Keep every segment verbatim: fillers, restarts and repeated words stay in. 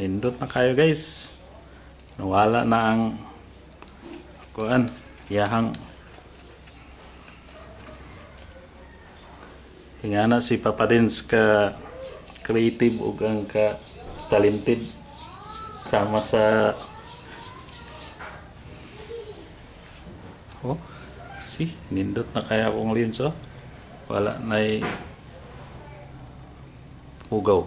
Nindot na kayo guys. Nawala na ang kuan, yahang hingana si Papa Dins ka creative ug ang ka talented sama sa oh si nindot na kaya akong lens oh. Wala na'y hugaw.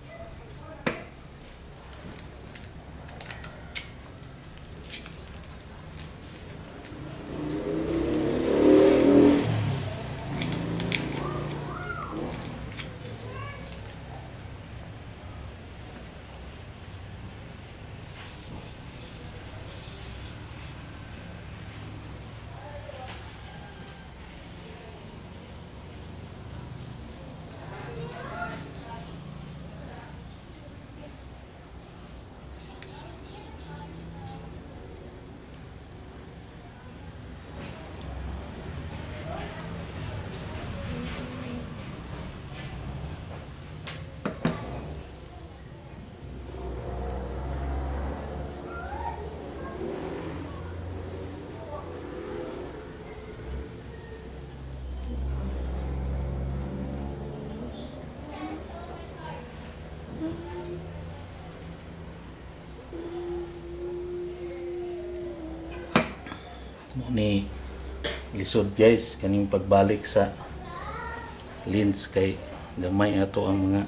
Ni lisod guys kaning pagbalik sa lens kay gamay ato ang mga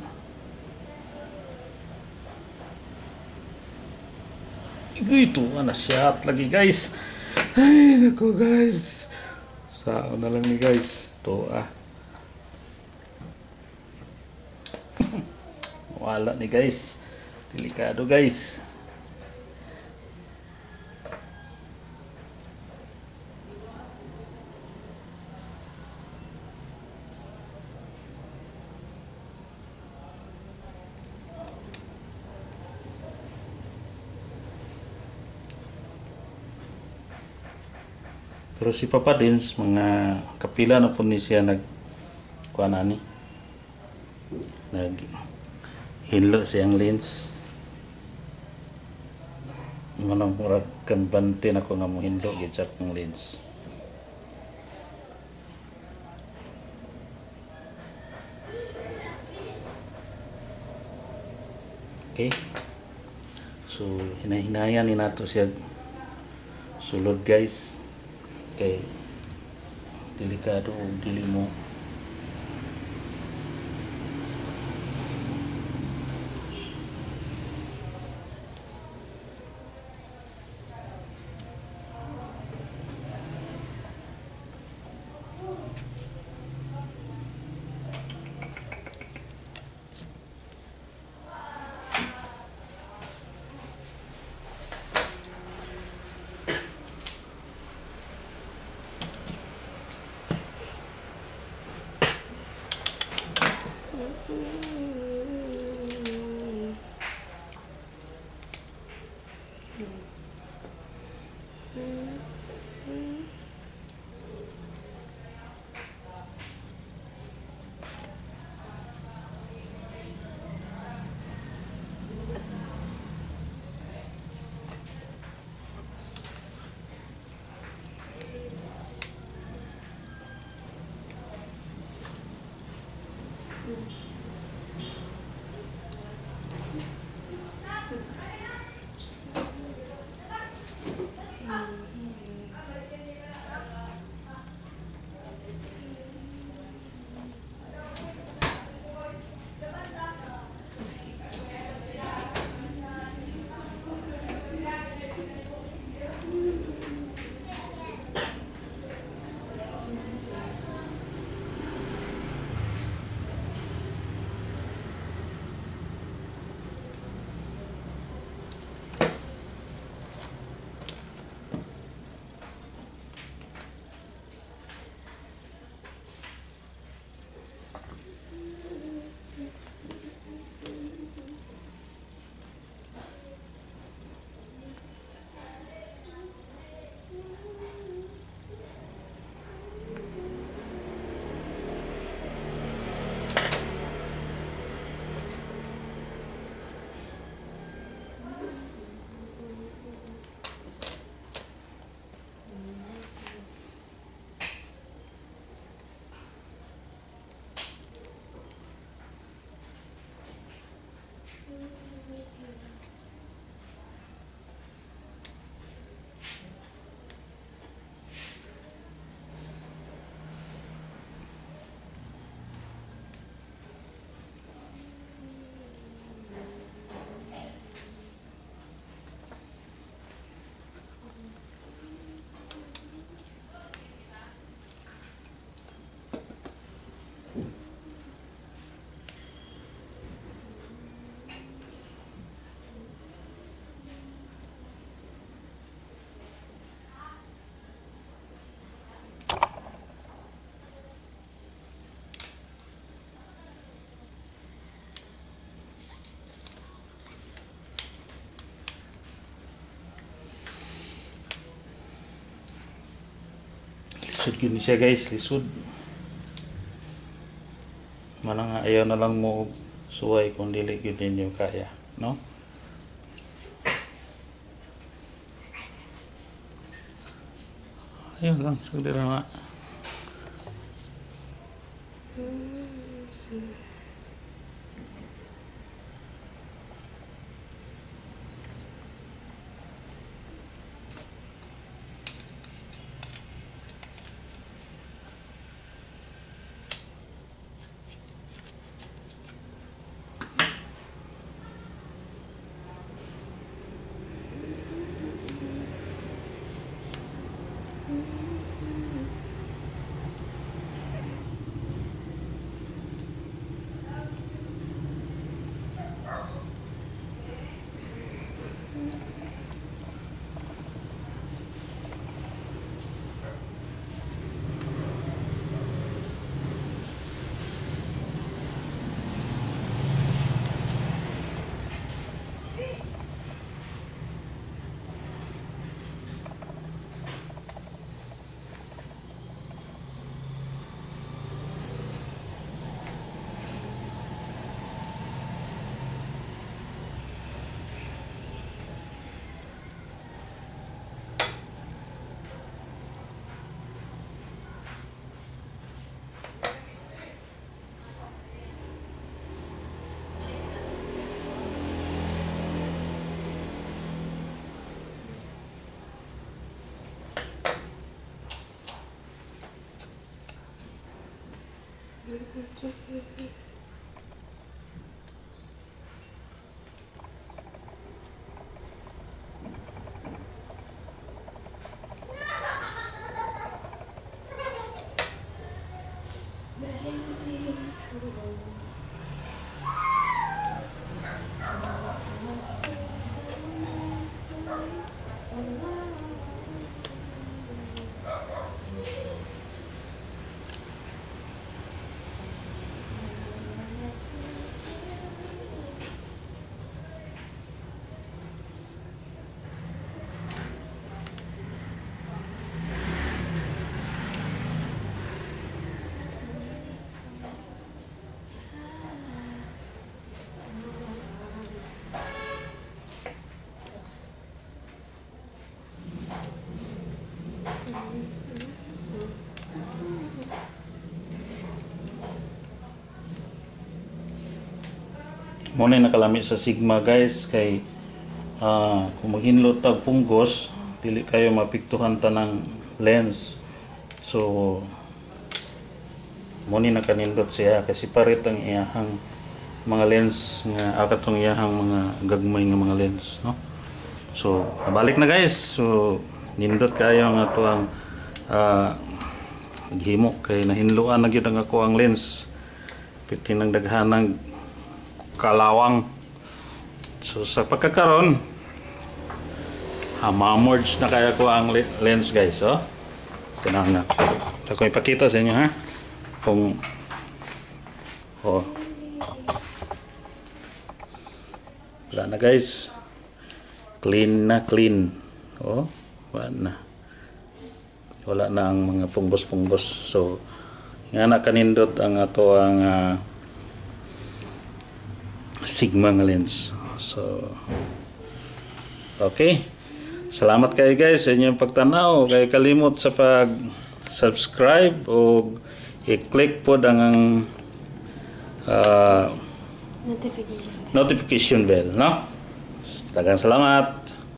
ito na shot lagi guys. Ay nako guys, sao na lang ni guys to ah wala ni guys, delikado guys. Pero si Papa Dins, mga kapila na po ni siya nag kuha na ni nag hinlo siyang lens. Manang murag kan bante na ko nga mo hinlo gitsak ng lens. Okay, so hinahinayan ni nato siya sulod guys. Okay, delikado og dili mo Lisod yun siya guys, lisod. Mana nga ayaw na lang mo suway kung dili yun ninyo kaya, no? Ayun lang, sagli lang nga. Muna nakalami sa Sigma guys kay uh, kung maghinlot tag punggos dili kayo mapiktuhan tanang lens. So muna nakanindot siya kasi parit ang iyahang mga lens nga akatong iyahang mga gagmay nga mga lens, no? So balik na guys. So nindot kayo nga to ang uh, gihimo kay nahinluan na gyud ang ako ang lens piti nang daghanang kalawang. So sa pagkakaroon ha, ma-merge na kaya ko ang lens guys, oh. Tinang na. So ko ipakita sa inyo ha kung oh wala na guys, clean na clean, oh wala na wala na ang mga fungus-fungus. So nga na kanindot ang ato ang uh, Sigma nga lens. So okay, salamat kayo guys sa inyong pagtanaw. Kay kalimot sa pag subscribe o i-click po ang uh, notification notification bell, no? Daghang salamat.